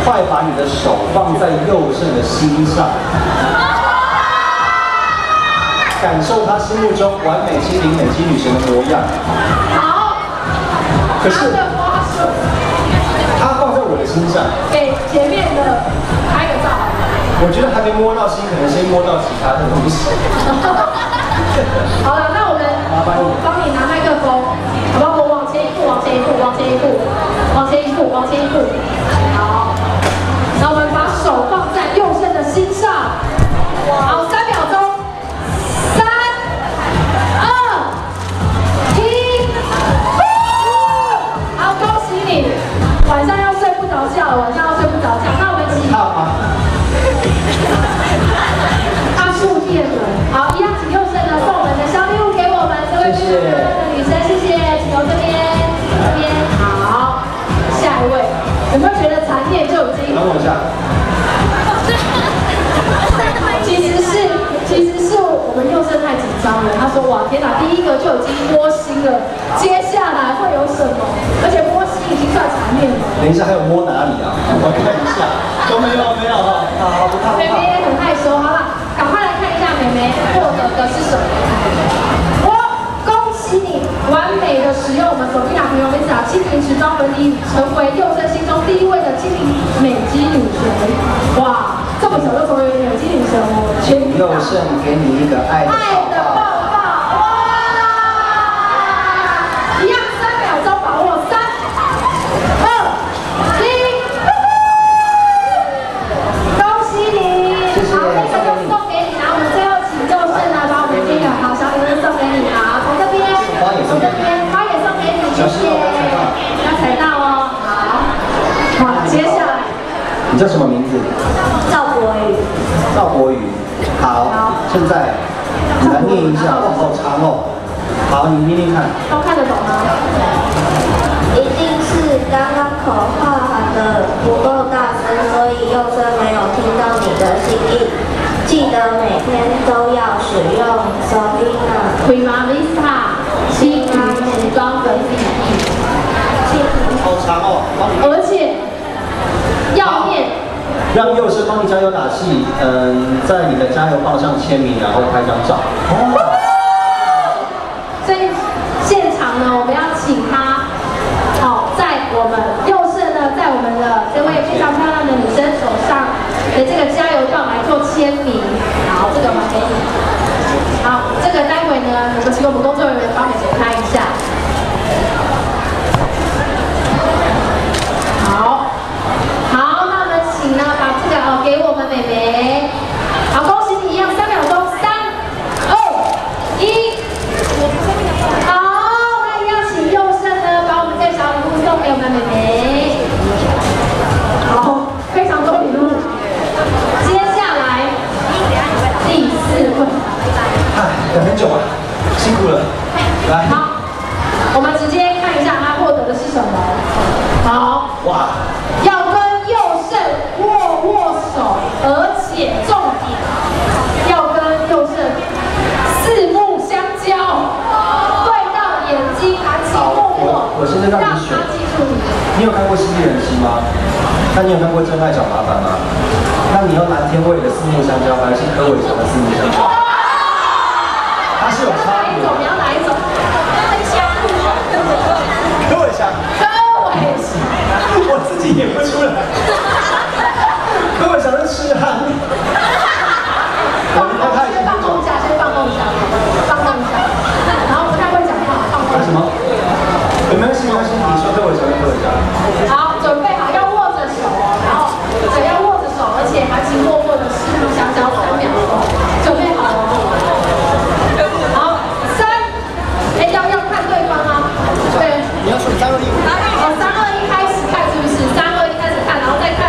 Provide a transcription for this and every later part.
快把你的手放在佑胜的心上，感受他心目中完美精灵美姬女神的模样。 好。 可是他放在我的心上， 给前面的拍个照。 我觉得还没摸到心，可能先摸到其他的东西。 好了，那我帮你拿麦克风，好不好？我往前一步，往前一步，往前一步，往前一步，往前一步。好，那我们把手放在佑胜的心上。好，3秒钟，3、2、1，好，恭喜你，晚上要睡不着觉了，晚上要睡不着觉。那我们起。他触电了。好，一样，请佑胜呢送我们的小礼物给我们这位漂亮的女生，谢谢，请由这边，这边。好，下一位，有没有觉得残念就已经？ 等我一下。 其实是我们佑胜太紧张了。他说：“哇，天哪，第一个就已经摸心了，接下来会有什么？而且摸心已经算残念了。” 等一下还有摸哪里啊？我看一下，都没有哈。好，不怕。 妹妹也很害羞，好了，赶快来看一下妹妹获得的是什么。恭喜你，完美的使用我们手机朋友 Lisa 精灵时装粉底，成为佑胜心中第1位的精灵美姬女神。哇，这么小就成为美姬女神哦！ 佑胜给你一个爱的抱抱。 哇！一样3秒钟把握，3、2、1，恭喜你！好，这个就送给你，然后我们最后请佑胜呢把我们这个好小礼物送给你啊，从这边，从这边，花也送给你，谢谢，不要踩到哦。好，接下来， 你叫什么名字？ 赵国宇。 赵国宇。好，现在你来念一下，哇，好长哦。好，你念念看。 都看得懂吗？ 一定是刚刚口号喊的不够大声，所以佑胜没有听到你的心意。记得每天都要使用 Prima Vista 精灵时装粉底液。 好长哦， 而且要念。 让佑胜帮你加油打气，在你的加油棒上签名，然后拍张照。 所以现场呢，我们要请他，在我们佑胜呢，在我们的这位非常漂亮的女生手上的这个加油棒来做签名。好，这个还给你。好，这个待会呢，请我们工作人员帮你解开一下。请呢把这个给我们妹妹，好，恭喜你，一样3秒钟，3、2、1，好，那一样请佑胜呢把我们这个小礼物送给我们妹妹，好，非常多礼物，接下来第4位， 等很久啊，辛苦了，来， 好，我们直接看一下他获得的是什么，好， 哇， 要跟佑胜握手，而且重点要跟佑胜4目相交，对到眼睛，含情脉脉， 我现在让你选。 记住你。 你有看过《犀利人妻》吗？那你有看过《真爱找麻烦》吗？那你要蓝天卫的4目相交，还是柯伟翔的4目相交？它是有差别的。 你要哪一种？ 柯伟翔。我自己演不出来。柯伟翔是痴汉。 先放空一下，放空一下，然后不太会讲话，放空。 什么？没关系，你说柯伟翔就柯伟翔。 好，准备好，要握着手哦，然后对，要握着手，而且含情脉脉的4目相交3秒钟，准备好哦。好，3，要看对方啊，对。 你要数3、2、1。 好，3、2、1开始看，是不是？3、2、1开始看，然后再看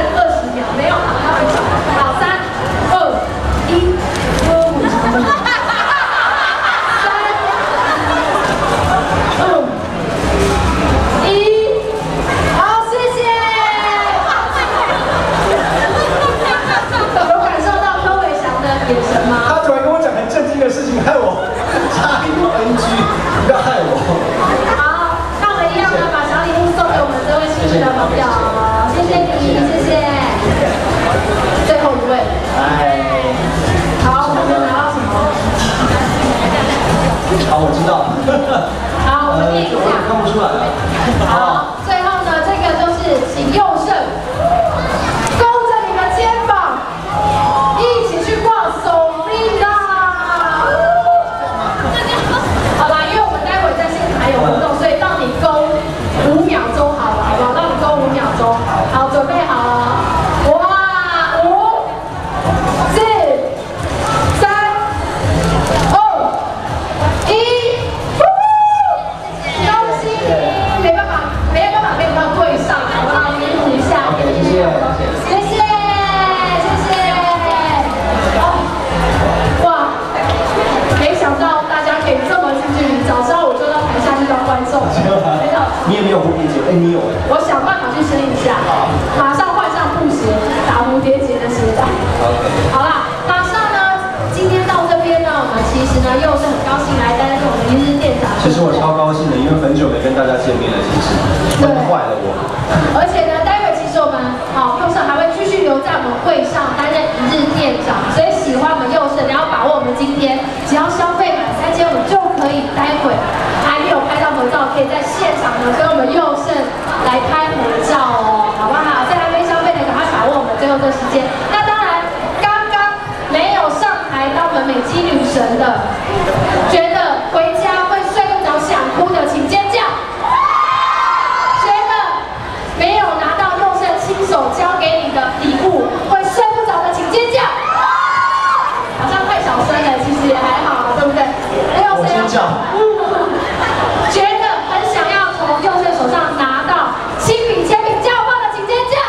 后这时间。那当然，刚刚没有上台当我们美肌女神的，觉得回家会睡不着、想哭的，请尖叫。觉得没有拿到佑胜亲手交给你的礼物会睡不着的，请尖叫。好像太小声了，其实也还好，对不对？ 我尖叫。 觉得很想要从佑胜手上拿到亲笔签名较棒的，请尖叫。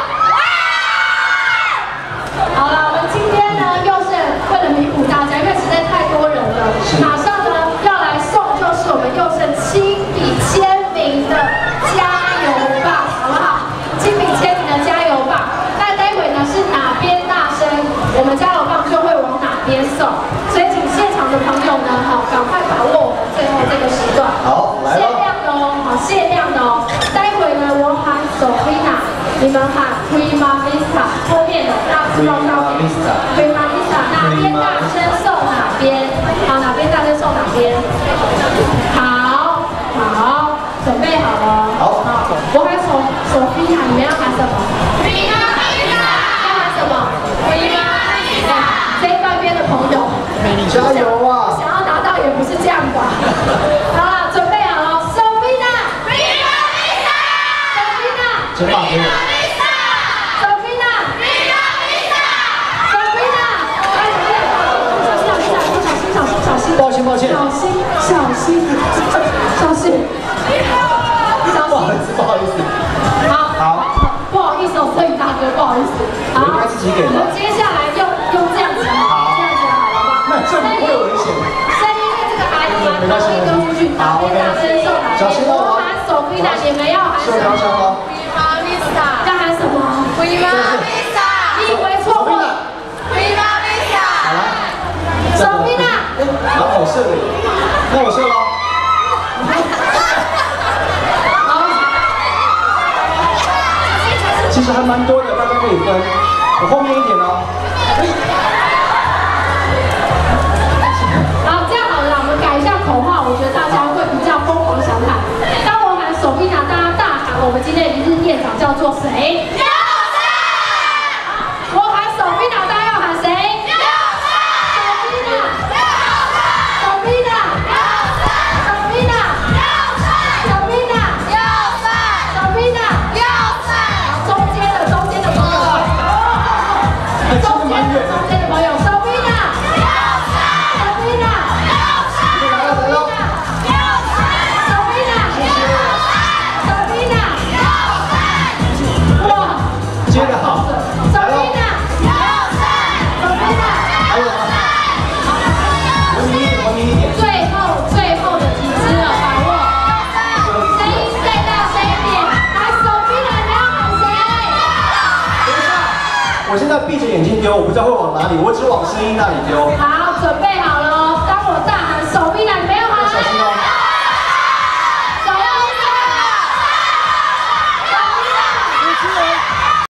好了，我们今天呢，佑胜为了弥补大家，因为实在太多人了，马上呢要来送就是我们佑胜亲笔签名的加油棒，好不好？亲笔签名的加油棒。那待会呢是哪边大声，我们加油棒就会往哪边送。所以请现场的朋友呢，好，赶快把握我们最后这个时段。 好，来限量的哦，好，限量的哦。待会呢，我喊 Sophia， 你们喊 Prima Vista， 后面的大字报上面 Prima Vista， 哪边大声送哪边，好，哪边大声送哪边。好，好，准备好了。 好， 我喊 Sophia， 你们要喊什么 ？Prima Vista， 要喊什么 ？Prima Vista， 这一半边的朋友， 加油啊！ 想要拿到也不是这样吧？好了，准备好了 ，Sophia， 肩膀给我。抱歉，抱歉。 小心，小心，小心， 不好意思，不好意思。 好，不好意思哦，摄影大哥，不好意思。好， 应该自己给我们接下来用这样子，好，这样子好了吧？ 那这不会有危险。 声音跟这个孩子把头一跟出去，哪边大声送哪边。我喊手臂的，你们要喊什么？要喊什么？你以为错过了？ 好了。 手臂的。 好，我射了，那我射喽。其实还蛮多的，大家可以分。我后面一点哦。 好，这样好了，我们改一下口号，我觉得大家会比较疯狂想喊。当我喊手臂拿，大家大喊我们今天的一日店长叫做谁？我喊手臂拿，大家要喊谁？我现在闭着眼睛丢，我不知道会往哪里，我只往声音那里丢。好，准备好了。